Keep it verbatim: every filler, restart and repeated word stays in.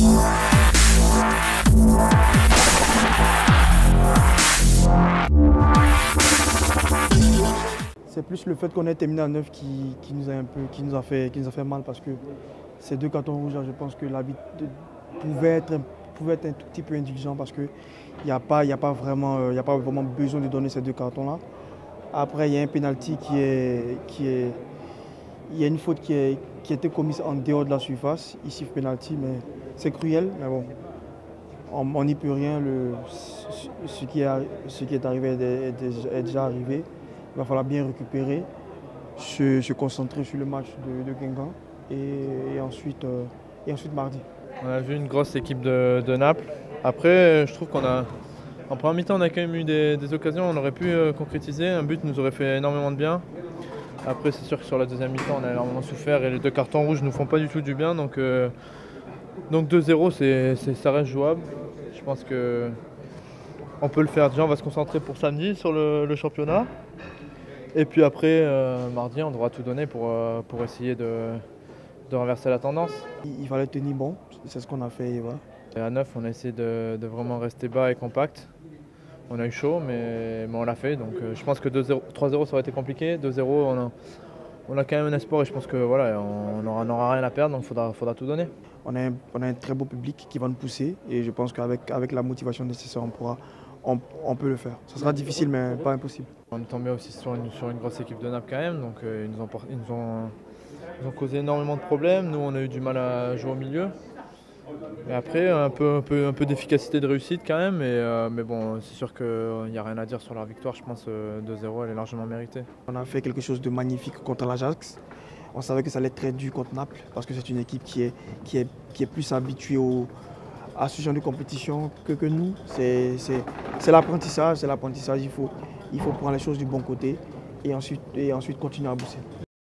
C'est plus le fait qu'on ait terminé à neuf qui, qui, nous a un peu, qui, nous a fait, qui nous a fait mal parce que ces deux cartons rouges, je pense que l'arbitre pouvait être, pouvait être un tout petit peu indulgent parce qu'il n'y a, a, a pas vraiment besoin de donner ces deux cartons-là. Après, il y a un penalty qui est, qui est... Il y a une faute qui, est, qui a été commise en dehors de la surface. Ici, penalty, mais c'est cruel. Mais bon, on n'y peut rien. Le, ce, qui est, ce qui est arrivé est, est déjà arrivé. Il va falloir bien récupérer, se, se concentrer sur le match de, de Guingamp et, et, ensuite, euh, et ensuite mardi. On a vu une grosse équipe de, de Naples. Après, je trouve qu'on a, en première mi-temps, on a quand même eu des, des occasions, on aurait pu euh, concrétiser. Un but nous aurait fait énormément de bien. Après, c'est sûr que sur la deuxième mi-temps, on a énormément souffert et les deux cartons rouges ne nous font pas du tout du bien. Donc, euh, donc deux zéro, c'est, c'est, ça reste jouable. Je pense qu'on peut le faire. Déjà, on va se concentrer pour samedi sur le, le championnat. Et puis après, euh, mardi, on devra tout donner pour, euh, pour essayer de, de renverser la tendance. Il, il fallait tenir bon, c'est ce qu'on a fait. Ouais. Et à neuf, on a essayé de, de vraiment rester bas et compact. On a eu chaud, mais, mais on l'a fait. Donc euh, je pense que trois zéro, ça aurait été compliqué. deux zéro, on a, on a quand même un espoir et je pense que voilà, on n'aura rien à perdre, donc il faudra, faudra tout donner. On a, un, on a un très beau public qui va nous pousser et je pense qu'avec avec la motivation nécessaire, on pourra. On, on peut le faire. Ça sera difficile, mais pas impossible. On est tombé aussi sur une, sur une grosse équipe de Naples quand même, donc euh, ils, nous ont, ils, nous ont, ils ont causé énormément de problèmes. Nous, on a eu du mal à jouer au milieu. Et après, un peu, un peu, un peu d'efficacité de réussite quand même, mais, euh, mais bon, c'est sûr qu'il n'y a rien à dire sur leur victoire. Je pense euh, deux zéro, elle est largement méritée. On a fait quelque chose de magnifique contre l'Ajax. On savait que ça allait être très dur contre Naples, parce que c'est une équipe qui est, qui est, qui est plus habituée au à ce genre de compétition que, que nous. C'est l'apprentissage, c'est l'apprentissage. Il faut, il faut prendre les choses du bon côté et ensuite, et ensuite continuer à bosser.